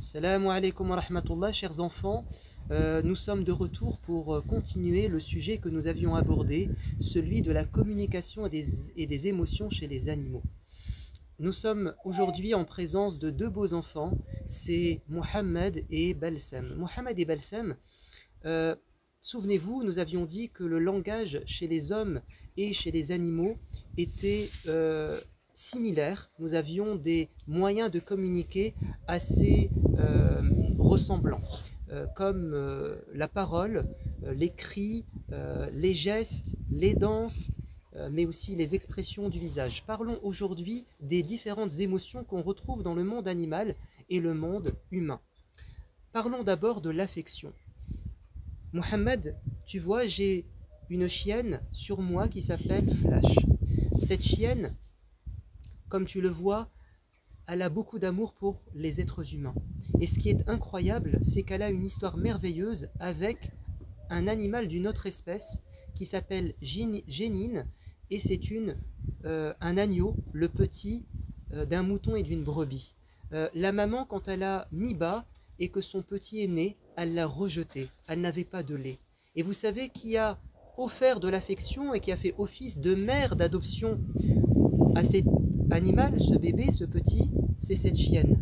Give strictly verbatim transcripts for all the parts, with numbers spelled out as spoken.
Salam alaikum wa rahmatullah, chers enfants. Euh, nous sommes de retour pour continuer le sujet que nous avions abordé, celui de la communication et des, et des émotions chez les animaux. Nous sommes aujourd'hui en présence de deux beaux enfants, c'est Mohamed et Balsam. Mohamed et Balsam, euh, souvenez-vous, nous avions dit que le langage chez les hommes et chez les animaux était euh, similaire. Nous avions des moyens de communiquer assez euh, ressemblants, euh, comme euh, la parole, euh, les cris, euh, les gestes, les danses, euh, mais aussi les expressions du visage. Parlons aujourd'hui des différentes émotions qu'on retrouve dans le monde animal et le monde humain. Parlons d'abord de l'affection. Mohamed, tu vois, j'ai une chienne sur moi qui s'appelle Flash. Cette chienne, comme tu le vois, elle a beaucoup d'amour pour les êtres humains. Et ce qui est incroyable, c'est qu'elle a une histoire merveilleuse avec un animal d'une autre espèce qui s'appelle Génine, et c'est une euh, un agneau, le petit euh, d'un mouton et d'une brebis. Euh, la maman, quand elle a mis bas et que son petit est né, elle l'a rejeté, elle n'avait pas de lait. Et vous savez qui a offert de l'affection et qui a fait office de mère d'adoption à cet animal, ce bébé, ce petit, c'est cette chienne.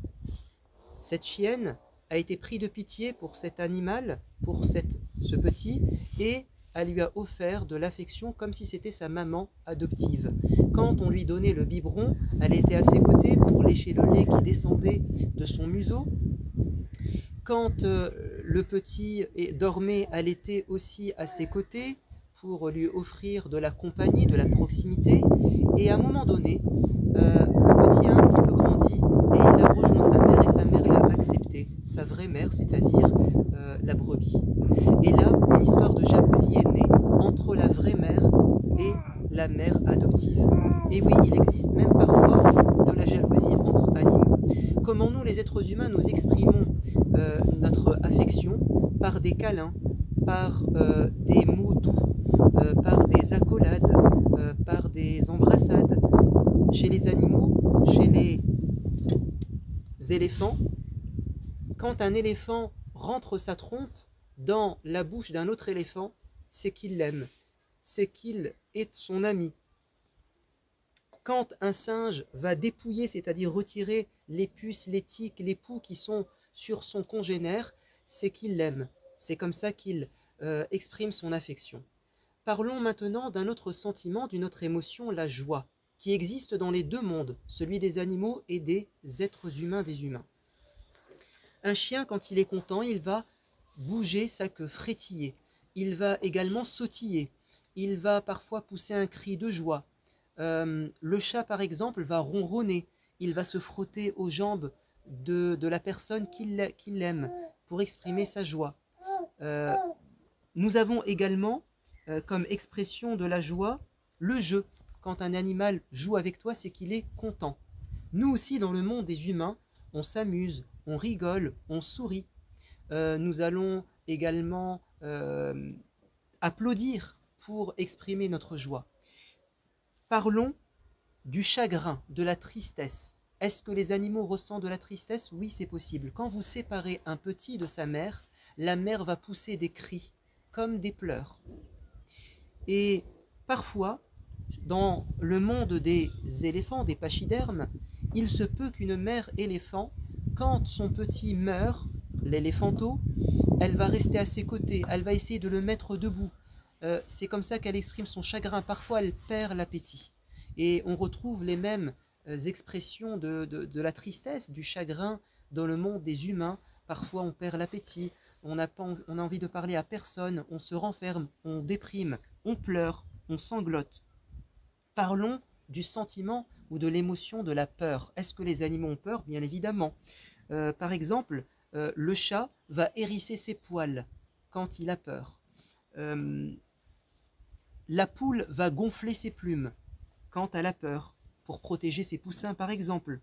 Cette chienne a été prise de pitié pour cet animal, pour cette, ce petit, et elle lui a offert de l'affection comme si c'était sa maman adoptive. Quand on lui donnait le biberon, elle était à ses côtés pour lécher le lait qui descendait de son museau. Quand euh, le petit dormait, elle était aussi à ses côtés pour lui offrir de la compagnie, de la proximité. Et à un moment donné, euh, le petit a un petit peu grandi et il a rejoint sa mère et sa mère l'a accepté, sa vraie mère, c'est-à-dire euh, la brebis. Et là, une histoire de jalousie est née entre la vraie mère et la mère adoptive. Et oui, il existe même parfois de la jalousie entre animaux. Comment nous, les êtres humains, nous exprimons euh, notre affection par des câlins, par euh, des mots doux, euh, par des accolades, euh, par des embrassades. Chez les animaux, chez les éléphants, quand un éléphant rentre sa trompe dans la bouche d'un autre éléphant, c'est qu'il l'aime, c'est qu'il est son ami. Quand un singe va dépouiller, c'est-à-dire retirer les puces, les tiques, les poux qui sont sur son congénère, c'est qu'il l'aime. C'est comme ça qu'il euh, exprime son affection. Parlons maintenant d'un autre sentiment, d'une autre émotion, la joie, qui existe dans les deux mondes, celui des animaux et des êtres humains, des humains. Un chien, quand il est content, il va bouger sa queue, frétiller. Il va également sautiller. Il va parfois pousser un cri de joie. Euh, le chat, par exemple, va ronronner. Il va se frotter aux jambes de, de la personne qui l'aime pour exprimer sa joie. Euh, nous avons également, euh, comme expression de la joie, le jeu. Quand un animal joue avec toi, c'est qu'il est content. Nous aussi, dans le monde des humains, on s'amuse, on rigole, on sourit. Euh, nous allons également euh, applaudir pour exprimer notre joie. Parlons du chagrin, de la tristesse. Est-ce que les animaux ressentent de la tristesse? Oui, c'est possible. Quand vous séparez un petit de sa mère, la mère va pousser des cris, comme des pleurs. Et parfois, dans le monde des éléphants, des pachydermes, il se peut qu'une mère éléphant, quand son petit meurt, l'éléphanto, elle va rester à ses côtés, elle va essayer de le mettre debout. Euh, c'est comme ça qu'elle exprime son chagrin. Parfois, elle perd l'appétit. Et on retrouve les mêmes euh, expressions de, de, de la tristesse, du chagrin dans le monde des humains. Parfois, on perd l'appétit, on n'a pas, on a envie de parler à personne, on se renferme, on déprime, on pleure, on sanglote. Parlons du sentiment ou de l'émotion de la peur. Est-ce que les animaux ont peur? Bien évidemment. Euh, par exemple, euh, le chat va hérisser ses poils quand il a peur. Euh, la poule va gonfler ses plumes quand elle a peur, pour protéger ses poussins par exemple.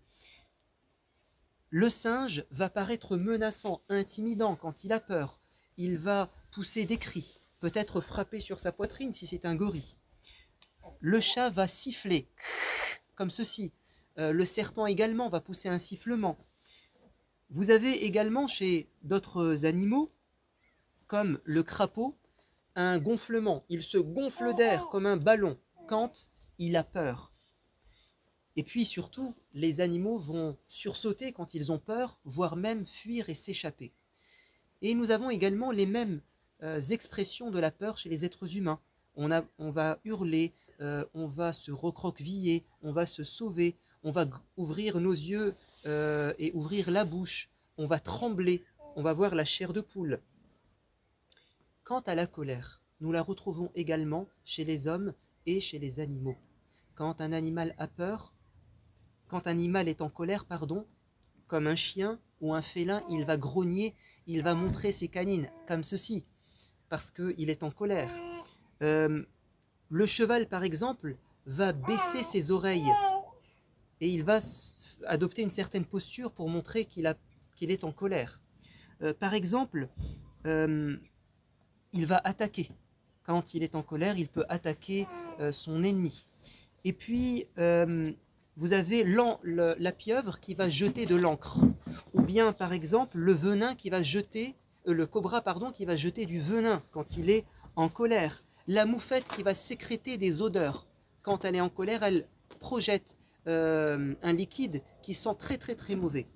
Le singe va paraître menaçant, intimidant quand il a peur. Il va pousser des cris, peut-être frapper sur sa poitrine si c'est un gorille. Le chat va siffler, comme ceci. Euh, le serpent également va pousser un sifflement. Vous avez également chez d'autres animaux, comme le crapaud, un gonflement. Il se gonfle d'air comme un ballon quand il a peur. Et puis surtout, les animaux vont sursauter quand ils ont peur, voire même fuir et s'échapper. Et nous avons également les mêmes euh, expressions de la peur chez les êtres humains. On, a, on va hurler, euh, on va se recroqueviller, on va se sauver, on va ouvrir nos yeux euh, et ouvrir la bouche, on va trembler, on va voir la chair de poule. Quant à la colère, nous la retrouvons également chez les hommes et chez les animaux. Quand un animal a peur, quand un animal est en colère, pardon, comme un chien ou un félin, il va grogner, il va montrer ses canines, comme ceci, parce qu'il est en colère. Euh, le cheval, par exemple, va baisser ses oreilles et il va adopter une certaine posture pour montrer qu'il a, qu'il est en colère. Euh, par exemple, euh, il va attaquer. Quand il est en colère, il peut attaquer euh, son ennemi. Et puis, euh, vous avez le, la pieuvre qui va jeter de l'encre. Ou bien, par exemple, le venin qui va jeter, euh, le cobra, pardon, qui va jeter du venin quand il est en colère. La moufette qui va sécréter des odeurs. Quand elle est en colère, elle projette euh, un liquide qui sent très très très mauvais.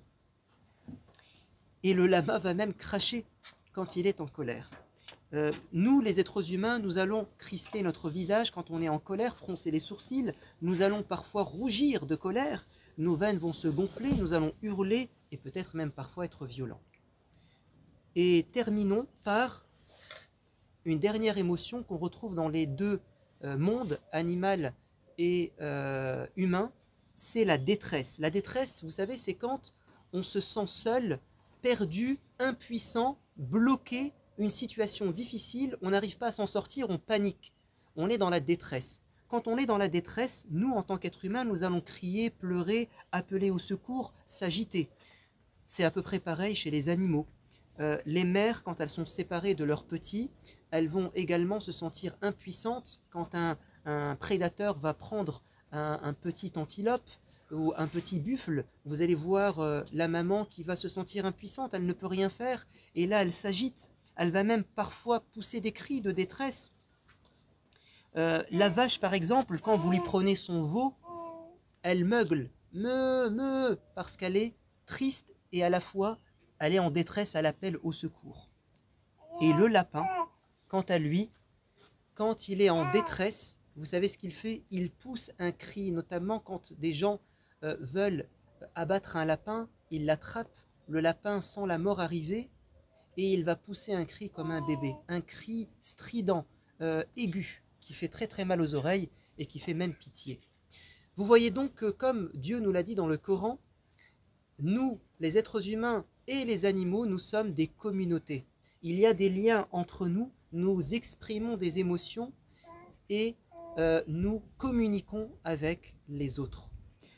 Et le lama va même cracher quand il est en colère. Euh, nous, les êtres humains, nous allons crisper notre visage quand on est en colère, froncer les sourcils, nous allons parfois rougir de colère, nos veines vont se gonfler, nous allons hurler et peut-être même parfois être violents. Et terminons par une dernière émotion qu'on retrouve dans les deux euh, mondes, animal et euh, humain, c'est la détresse. La détresse, vous savez, c'est quand on se sent seul, perdu, impuissant, bloqué, une situation difficile, on n'arrive pas à s'en sortir, on panique, on est dans la détresse. Quand on est dans la détresse, nous, en tant qu'êtres humains, nous allons crier, pleurer, appeler au secours, s'agiter. C'est à peu près pareil chez les animaux. Euh, les mères, quand elles sont séparées de leurs petits, elles vont également se sentir impuissantes quand un, un prédateur va prendre un, un petit antilope ou un petit buffle. Vous allez voir euh, la maman qui va se sentir impuissante, elle ne peut rien faire, et là, elle s'agite. Elle va même parfois pousser des cris de détresse. Euh, la vache, par exemple, quand vous lui prenez son veau, elle meugle, me, me, parce qu'elle est triste et à la fois, elle est en détresse à l'appel au secours. Et le lapin, quant à lui, quand il est en détresse, vous savez ce qu'il fait? Il pousse un cri, notamment quand des gens euh, veulent abattre un lapin, il l'attrape, le lapin sent la mort arriver, et il va pousser un cri comme un bébé, un cri strident, euh, aigu, qui fait très très mal aux oreilles et qui fait même pitié. Vous voyez donc que comme Dieu nous l'a dit dans le Coran, nous, les êtres humains et les animaux, nous sommes des communautés. Il y a des liens entre nous, nous exprimons des émotions et euh, nous communiquons avec les autres.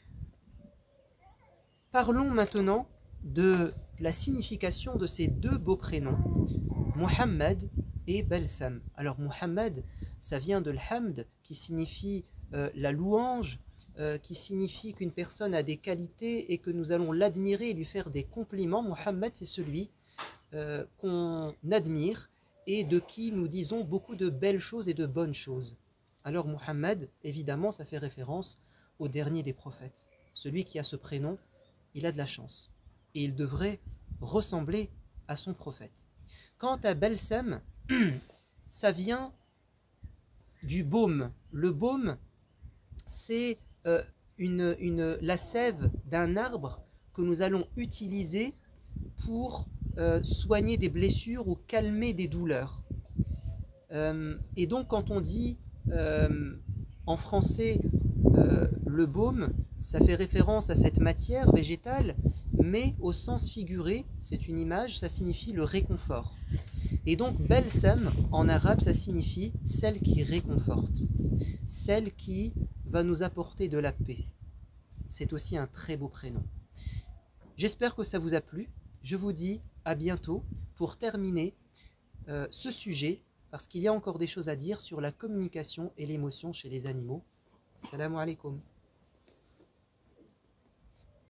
Parlons maintenant de la signification de ces deux beaux prénoms, Muhammad et Balsam. Alors Muhammad, ça vient de l'hamd, qui signifie euh, la louange, euh, qui signifie qu'une personne a des qualités et que nous allons l'admirer et lui faire des compliments. Muhammad, c'est celui euh, qu'on admire et de qui nous disons beaucoup de belles choses et de bonnes choses. Alors Muhammad, évidemment, ça fait référence au dernier des prophètes. Celui qui a ce prénom, il a de la chance. Et il devrait ressembler à son prophète. Quant à Balsam, ça vient du baume. Le baume, c'est euh, une, une, la sève d'un arbre que nous allons utiliser pour euh, soigner des blessures ou calmer des douleurs. Euh, et donc quand on dit euh, en français euh, le baume, ça fait référence à cette matière végétale, mais au sens figuré, c'est une image, ça signifie le réconfort. Et donc Balsam, en arabe, ça signifie celle qui réconforte, celle qui va nous apporter de la paix. C'est aussi un très beau prénom. J'espère que ça vous a plu. Je vous dis à bientôt pour terminer euh, ce sujet, parce qu'il y a encore des choses à dire sur la communication et l'émotion chez les animaux. Salam alaikum.